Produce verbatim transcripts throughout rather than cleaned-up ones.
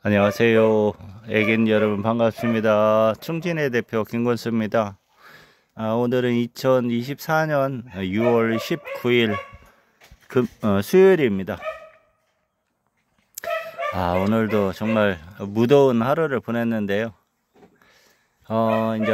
안녕하세요. 애견 여러분 반갑습니다. 충진의 대표 김건수입니다. 아, 오늘은 이천이십사 년 유월 십구일 금, 어, 수요일입니다. 아, 오늘도 정말 무더운 하루를 보냈는데요. 어, 이제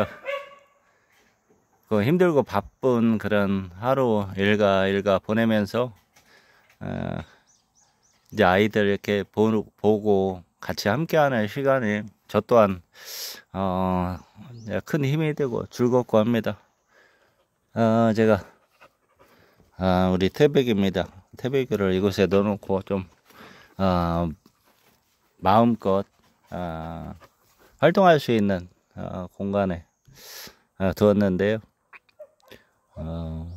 그 힘들고 바쁜 그런 하루 일과 일과 보내면서 어, 이제 아이들 이렇게 보, 보고 같이 함께하는 시간이 저 또한 어, 큰 힘이 되고 즐겁고 합니다. 어, 제가 아, 우리 태백입니다. 태백이를 이곳에 넣어놓고 좀 어, 마음껏 어, 활동할 수 있는 어, 공간에 어, 두었는데요. 어,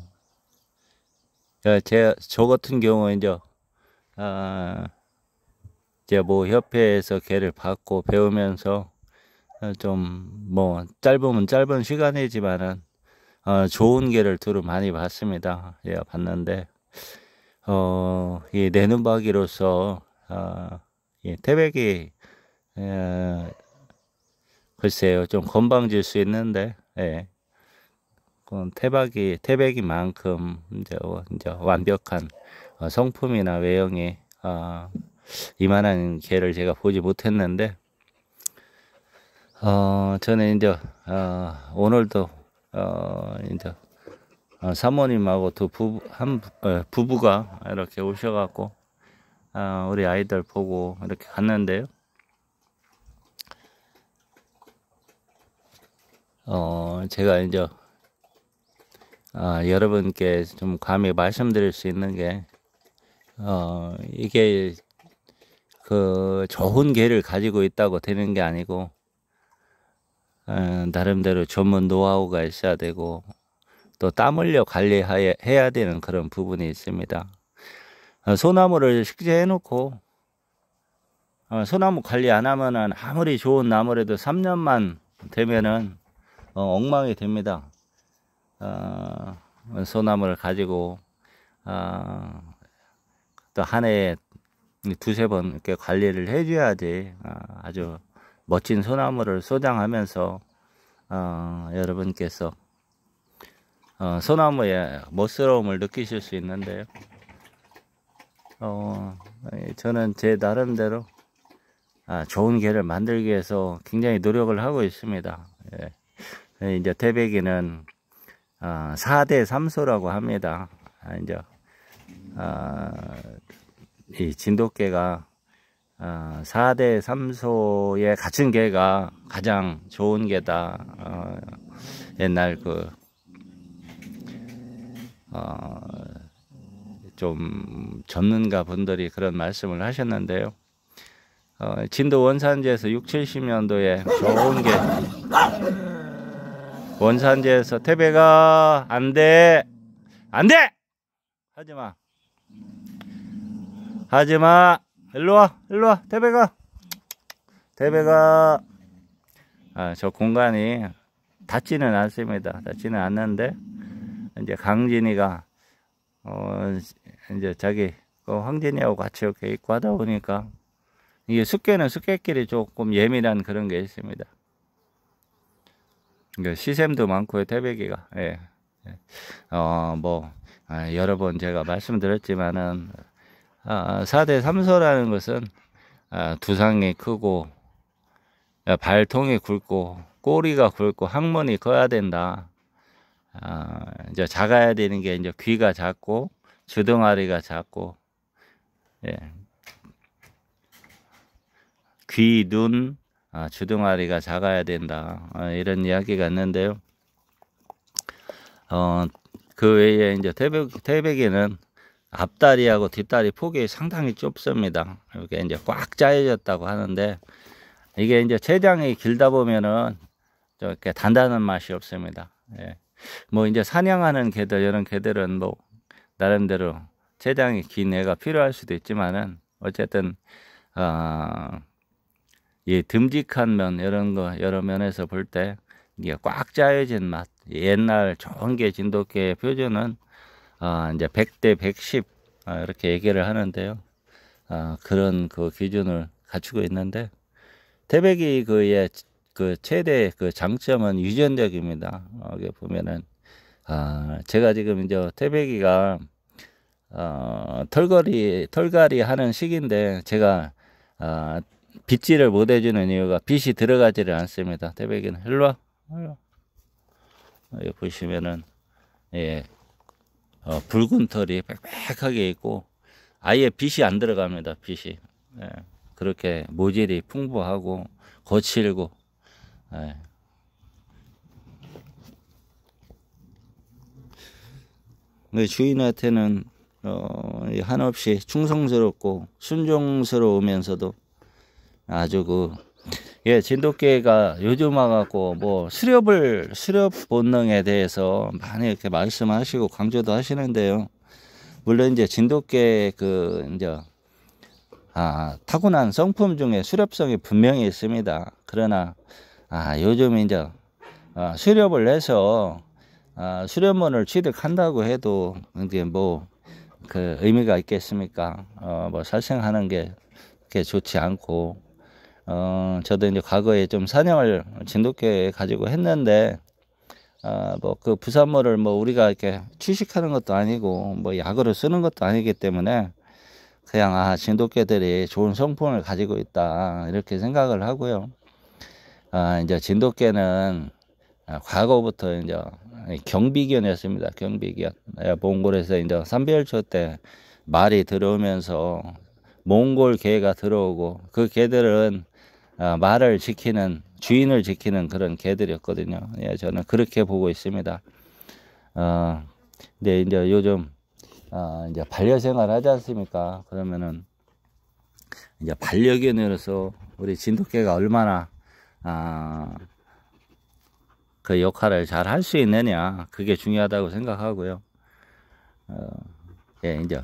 제, 저 같은 경우 이제 어, 이제 뭐 협회에서 개를 받고 배우면서 좀 뭐 짧으면 짧은 시간이지만은 어, 좋은 개를 두루 많이 봤습니다. 예, 봤는데 어, 이 내눈박이로서 어, 이 태백이 에, 글쎄요 좀 건방질 수 있는데 예, 그 태박이 태백이만큼 이제, 이제 완벽한 어, 성품이나 외형이 어, 이만한 개를 제가 보지 못했는데 어, 저는 이제 어, 오늘도 어, 이제 어, 사모님하고 두 부부 한 어, 부부가 이렇게 오셔갖고 어, 우리 아이들 보고 이렇게 갔는데요. 어, 제가 이제 어, 여러분께 좀 감히 말씀드릴 수 있는 게 어, 이게 그 좋은 개를 가지고 있다고 되는 게 아니고 어, 나름대로 전문 노하우가 있어야 되고 또 땀 흘려 관리해야 되는 그런 부분이 있습니다. 어, 소나무를 식재해 놓고 어, 소나무 관리 안 하면은 아무리 좋은 나무라도 삼 년만 되면은 어, 엉망이 됩니다. 어, 소나무를 가지고 어, 또 한 해에 두세 번 이렇게 관리를 해줘야지 어, 아주 멋진 소나무를 소장하면서 어, 여러분께서 어, 소나무의 멋스러움을 느끼실 수 있는데요. 어, 저는 제 나름대로 아, 좋은 개를 만들기 위해서 굉장히 노력을 하고 있습니다. 예. 이제 태백이는 어, 사 대 삼소라고 합니다. 아, 이제 어, 이 진돗개가 어, 사 대 삼소에 갇힌 개가 가장 좋은 개다. 어, 옛날 그 어, 좀 전문가 분들이 그런 말씀을 하셨는데요. 어, 진도 원산지에서 육십, 칠십 년도에 좋은 게 원산지에서 태백아 안돼 안돼 하지마 하지마 일로와 일로와 태백아 태백아 아, 저 공간이 닿지는 않습니다. 닿지는 않는데 이제 강진이가 어, 이제 자기 그 황진이하고 같이 이렇게 있고 하다 보니까 이게 숫개는 숫개끼리 조금 예민한 그런 게 있습니다. 시샘도 많고요, 태백이가. 예. 어, 뭐, 아, 여러 번 제가 말씀드렸지만은, 아, 사 대 삼소라는 것은, 아, 두상이 크고, 아, 발통이 굵고, 꼬리가 굵고, 항문이 커야 된다. 아, 이제 작아야 되는 게 이제 귀가 작고, 주둥아리가 작고, 예. 귀, 눈, 아, 주둥아리가 작아야 된다. 아, 이런 이야기가 있는데요. 어, 그 외에 이제 태백, 태백이는 앞다리하고 뒷다리 폭이 상당히 좁습니다. 이게 이제 꽉 짜여졌다고 하는데, 이게 이제 체장이 길다 보면은 이렇게 단단한 맛이 없습니다. 예. 뭐 이제 사냥하는 개들, 이런 개들은 뭐, 나름대로 체장이 긴 애가 필요할 수도 있지만은, 어쨌든, 어, 이 듬직한 면 이런 거 여러 면에서 볼 때 이게 꽉 짜여진 맛 옛날 좋은 게 진돗개의 표준은 어, 이제 백 대 백십 어, 이렇게 얘기를 하는데요. 어, 그런 그 기준을 갖추고 있는데 태백이 그의 그 최대 그 장점은 유전력입니다. 어, 여기 보면은 아 제가 지금 이제 태백이가 어, 털거리 털갈이 하는 시기인데 제가 아, 빗질을 못 해주는 이유가 빛이 들어가지를 않습니다. 태백이는 일로 와. 일로 와. 여기 보시면은 예, 어, 붉은 털이 빽빽하게 있고 아예 빛이 안 들어갑니다. 빛이 예, 그렇게 모질이 풍부하고 거칠고 예. 그 주인한테는 어, 한없이 충성스럽고 순종스러우면서도 아주 그 예, 진돗개가 요즘 와갖고 뭐 수렵을 수렵 본능에 대해서 많이 이렇게 말씀하시고 강조도 하시는데요. 물론 이제 진돗개 그 이제 아 타고난 성품 중에 수렵성이 분명히 있습니다. 그러나 아 요즘 이제 아, 수렵을 해서 아, 수렵문을 취득한다고 해도 이게 뭐 그 의미가 있겠습니까? 어, 뭐 살생하는 게 그렇게 좋지 않고 어, 저도 이제 과거에 좀 사냥을 진돗개 가지고 했는데, 아, 뭐, 그 부산물을 뭐 우리가 이렇게 취식하는 것도 아니고, 뭐 약으로 쓰는 것도 아니기 때문에, 그냥, 아, 진돗개들이 좋은 성품을 가지고 있다. 이렇게 생각을 하고요. 아, 이제 진돗개는 아, 과거부터 이제 경비견이었습니다. 경비견. 몽골에서 이제 삼별초 때 말이 들어오면서 몽골 개가 들어오고, 그 개들은 아, 말을 지키는 주인을 지키는 그런 개들이었거든요. 예, 저는 그렇게 보고 있습니다. 어, 근데 이제 요즘 어, 이제 반려생활 하지 않습니까? 그러면은 이제 반려견으로서 우리 진돗개가 얼마나 아, 그 역할을 잘 할 수 있느냐 그게 중요하다고 생각하고요. 어, 예, 이제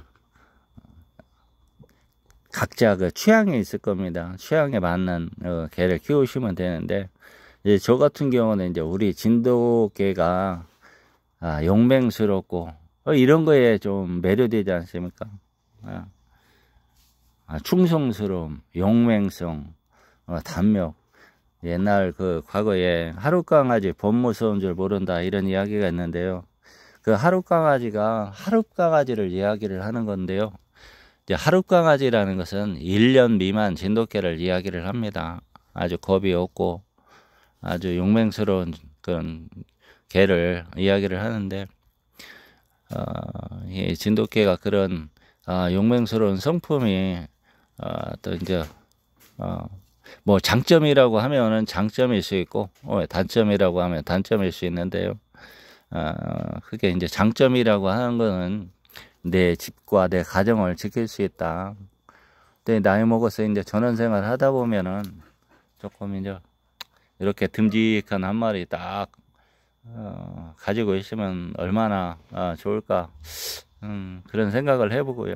각자 그 취향이 있을 겁니다. 취향에 맞는 어, 개를 키우시면 되는데 이제 저 같은 경우는 이제 우리 진돗개가 아, 용맹스럽고 어, 이런 거에 좀 매료되지 않습니까? 아, 아, 충성스러움, 용맹성, 어, 단력. 옛날 그 과거에 하룻강아지 법 무서운 줄 모른다 이런 이야기가 있는데요. 그 하룻강아지가 하룻강아지를 이야기를 하는 건데요. 이제 하룻강아지라는 것은 일 년 미만 진돗개를 이야기를 합니다. 아주 겁이 없고 아주 용맹스러운 그런 개를 이야기를 하는데 어, 이 진돗개가 그런 어, 용맹스러운 성품이 어, 또 이제 어, 뭐 장점이라고 하면은 장점일 수 있고 어, 단점이라고 하면 단점일 수 있는데요. 어, 그게 이제 장점이라고 하는 거는 내 집과 내 가정을 지킬 수 있다. 근데 나이 먹어서 이제 전원생활 하다 보면은 조금 이제 이렇게 듬직한 한 마리 딱 어, 가지고 있으면 얼마나 어, 좋을까 음, 그런 생각을 해보고요.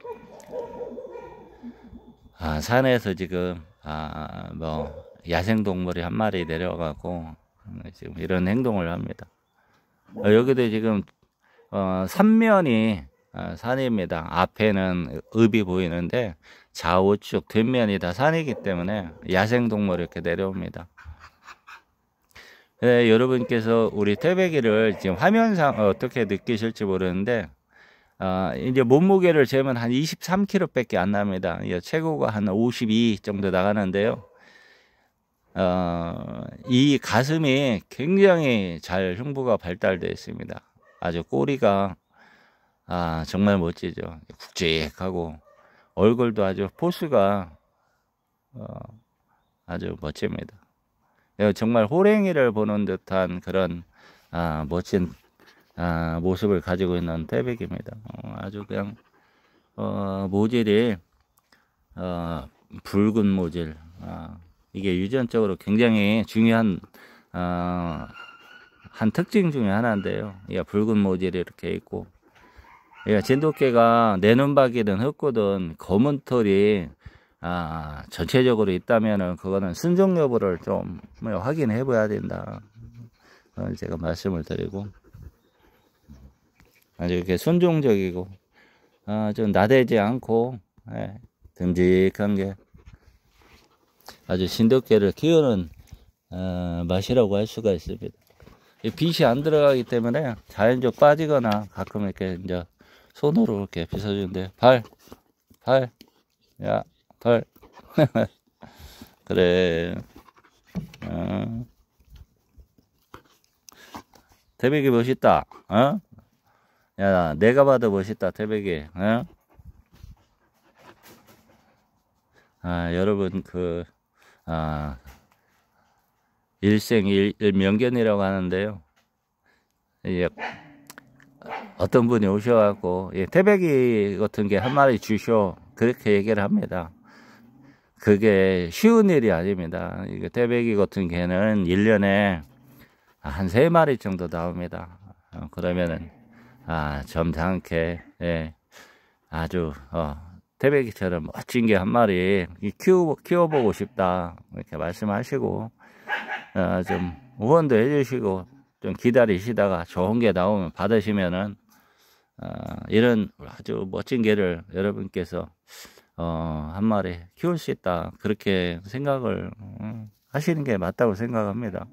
아, 산에서 지금 아, 뭐 야생동물이 한 마리 내려가고 음, 지금 이런 행동을 합니다. 어, 여기도 지금 어, 삼면이 어, 산입니다. 앞에는 읍이 보이는데 좌우측 뒷면이 다 산이기 때문에 야생동물이 이렇게 내려옵니다. 네, 여러분께서 우리 태백이를 지금 화면상 어떻게 느끼실지 모르는데 어, 이제 몸무게를 재면 한 이십삼 킬로그램 밖에 안 납니다. 최고가 한 오십이 정도 나가는데요. 어, 이 가슴이 굉장히 잘 흉부가 발달되어 있습니다. 아주 꼬리가 아, 정말 멋지죠. 굵직하고 얼굴도 아주 포스가 어, 아주 멋집니다. 정말 호랭이를 보는 듯한 그런 아, 멋진 아, 모습을 가지고 있는 태백입니다. 어, 아주 그냥 어, 모질이 어, 붉은 모질 아, 이게 유전적으로 굉장히 중요한 어, 한 특징 중에 하나인데요. 이 붉은 모질이 이렇게 있고 예, 진돗개가 내눈박이든 흑구든 검은 털이 아, 전체적으로 있다면은 그거는 순종 여부를 좀 확인해 봐야 된다. 제가 말씀을 드리고 아주 이렇게 순종적이고 아, 좀 나대지 않고 예, 듬직한 게 아주 신덕계를 키우는 어, 맛이라고 할 수가 있습니다. 빛이 안 들어가기 때문에 자연적 빠지거나 가끔 이렇게 이제 손으로 이렇게 빗어주는데 발, 발, 야, 발. 그래. 어. 태백이 멋있다. 어? 야, 내가 봐도 멋있다, 태백이. 어? 아, 여러분, 그, 아, 일생 일명견이라고 하는데요. 이제 어떤 분이 오셔갖고, 예, 태백이 같은 게 한 마리 주쇼. 그렇게 얘기를 합니다. 그게 쉬운 일이 아닙니다. 이게 태백이 같은 개는 일 년에 한 세 마리 정도 나옵니다. 어, 그러면은, 아, 점잖게, 예, 아주, 어, 태백이처럼 멋진 게 한 마리 키워, 키워보고 싶다. 이렇게 말씀하시고, 어, 좀 후원도 해주시고, 좀 기다리시다가 좋은 게 나오면 받으시면은, 어, 이런 아주 멋진 개를 여러분께서, 어, 한 마리 키울 수 있다. 그렇게 생각을 어, 하시는 게 맞다고 생각합니다.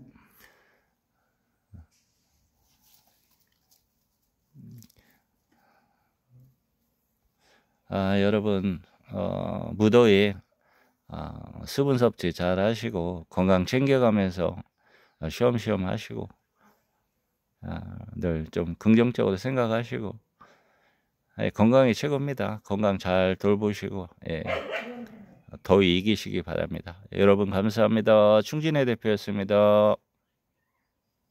아, 여러분, 어, 무더위, 어, 수분 섭취 잘 하시고, 건강 챙겨가면서 어, 쉬엄쉬엄 하시고, 아, 늘 좀 긍정적으로 생각하시고, 예, 건강이 최고입니다. 건강 잘 돌보시고, 예, 더위 이기시기 바랍니다. 여러분 감사합니다. 충진의 대표였습니다.